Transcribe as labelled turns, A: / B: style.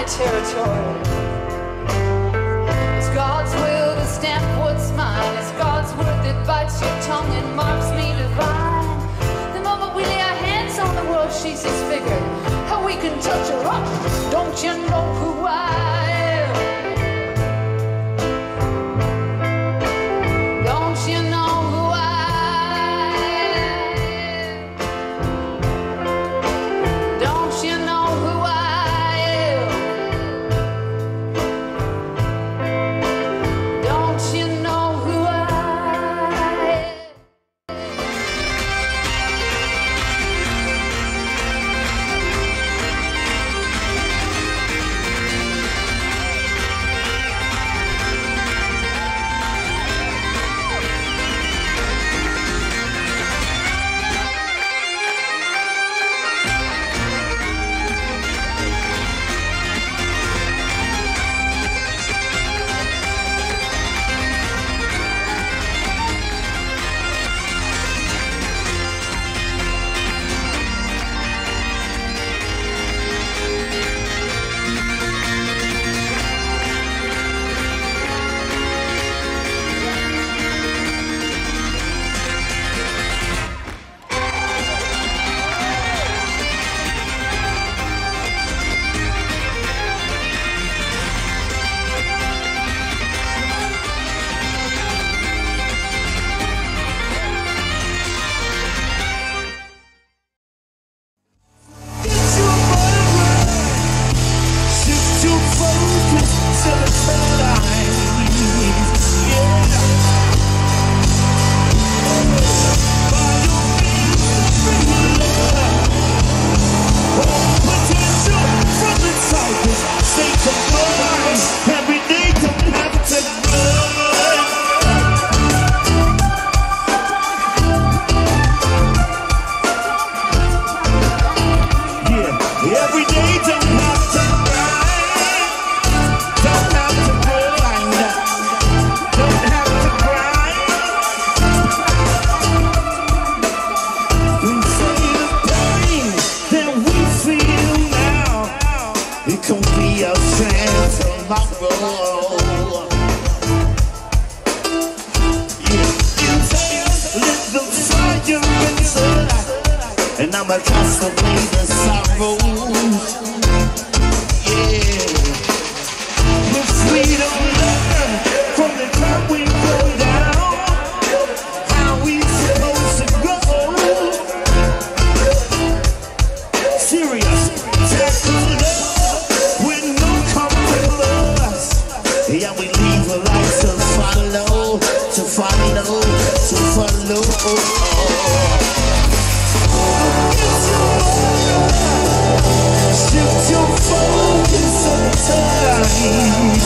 A: my territory. It's God's will to stamp what's mine. It's God's word that bites your tongue and marks me divine. The moment we lay our hands on the world, she's disfigured. How we can touch her up, don't you know who I am? Don't you know who I am? Don't you know who I am? Don't you know who I am?
B: And I'ma cast away the sorrow. Yeah. If we don't learn from the time we go down, how we supposed to go? Serious, tackle love with no comfort us. Yeah, we leave a life to follow, to follow, to follow. Shift your focus on time.